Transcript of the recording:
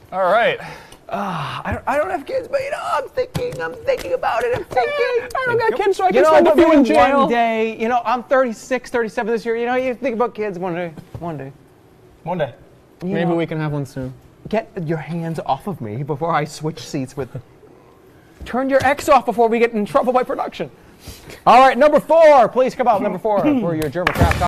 All right. I don't have kids, but you know, I'm thinking about it. I don't got kids, so I can spend a few in jail. One day, you know, I'm 36, 37 this year. You know, you think about kids one day. One day. Maybe we can have one soon. Get your hands off of me before I switch seats with. Turn your X off before we get in trouble by production. All right, number 4. Please come out, number 4 for your German craft.